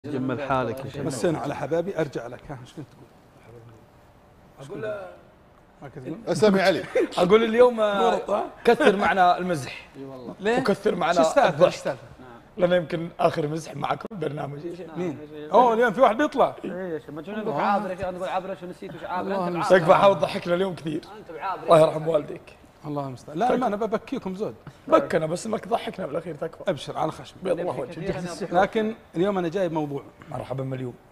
جمل حالك يا شيخ. مسينا على حبابي ارجع لك. ها ايش كنت تقول؟ اقول ما كنت تقول؟ اسامي علي. اقول اليوم ورطة. كثر معنا المزح اي والله. ليه؟ وكثر شو معنا السالفه؟ الضحك ايش السالفه؟ لأنه يمكن آخر مزح معكم بالبرنامج يا شيخ. مين؟ اوه اليوم في واحد بيطلع. اي يا شيخ مجنون نقول عابر يا شيخ نقول عابر شو نسيت وش عابر الله انت المستعان. تكفى حاول تضحكنا اليوم كثير. انت بعابر الله يرحم والديك. الله المستعان. لا ما انا ببكيكم زود. بكنا بس انك ضحكنا بالاخير تكفى. ابشر على خشم. بيض الله وجهك. لكن اليوم انا جايب موضوع. مرحبا مليون.